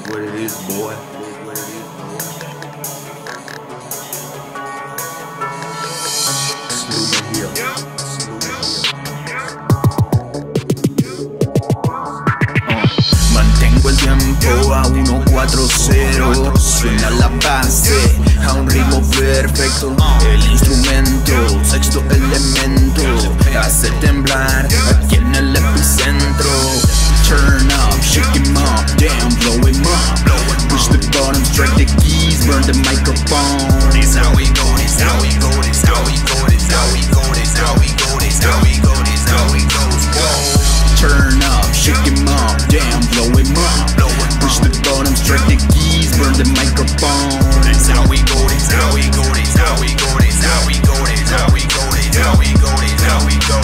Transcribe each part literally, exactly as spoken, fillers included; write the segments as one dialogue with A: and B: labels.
A: what it is, boy. Snoop Hill. Mantengo el tiempo a uno cuatro cero. Suena la base a un ritmo perfecto. El instrumento, sexto elemento, hace temblar aquí en el epicentro. Turn up, shake him up, damn, blow him up. Push the button, strike the keys, burn the microphone. This how we go, this how we go, this how we go, this how we go, this how we go, this how we go, this how we goes. Whoa. Turn up, shake him up, damn, blow him up. Push the button, strike the keys, burn the microphone. This how we go, this how we go, this how we go, this how we go, this how we go, this how we go, this how we go.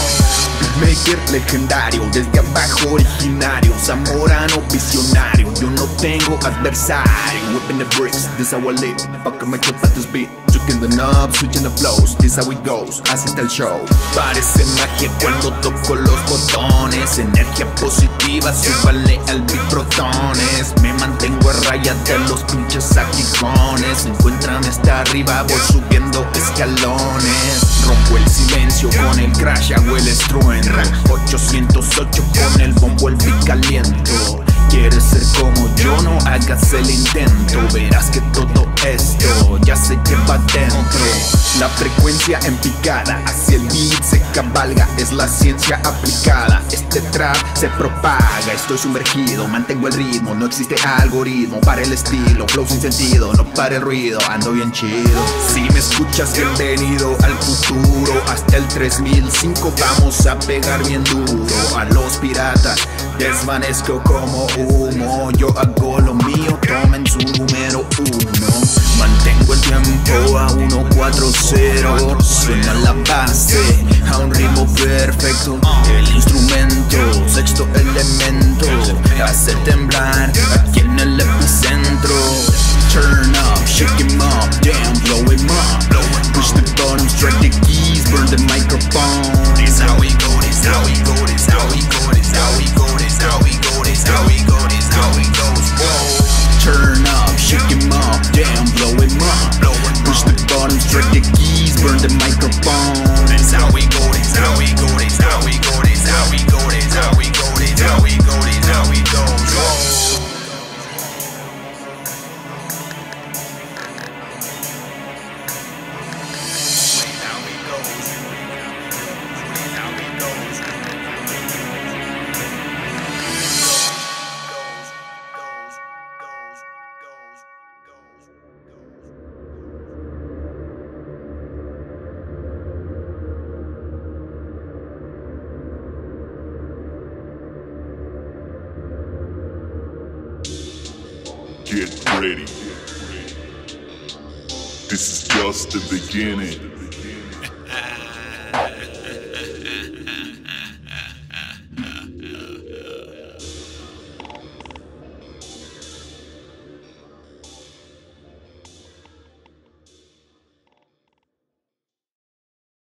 A: Maker legendario, desde abajo originario, zamorano visionario, yo no tengo adversario. Whipping the bricks, this how I live, fucking my clip at this beat. Chucking the knobs, switching the flows, this how it goes, así está el show. Parece magia cuando toco los botones, energía positiva, súbale al beat protones. Me mantengo a raya de los pinches aguijones, encuéntrame hasta arriba, voy subiendo escalones. Rompo el silencio con el crash, hago el estruendo. ochocientos ocho con el bombo, el beat caliento. ¿Quieres ser como yo? No hagas el intento. Verás que todo esto ya se lleva dentro. La frecuencia en picada, hacia el beat se cabalga. Es la ciencia aplicada. Este trap se propaga. Estoy sumergido, mantengo el ritmo. No existe algoritmo para el estilo. Flow sin sentido, no para el ruido. Ando bien chido. Si me escuchas, bienvenido al futuro. Hasta el tres mil cinco vamos a pegar bien duro. A los piratas desvanezco como humo. Yo hago lo mío, tomen su número uno. Mantengo el tiempo a uno cuatro cero. Suena la base a un ritmo perfecto. El instrumento, sexto elemento, hace temblar aquí en el epicentro. Turn up, shake him up, damn, blow him up. Push the button, strike the keys, burn the microphone. This how we go, this how we go, this how we go, this how we go, this how we go, this how we go, this how we goes. Whoa. Turn up, shake him up, damn, blow him up. Push the button, strike the keys, burn the microphone. This how we go, this how we go, this how we go, this how we go, this how we go, this how we go, this how we goes. Whoa.
B: Get ready. This is just the beginning.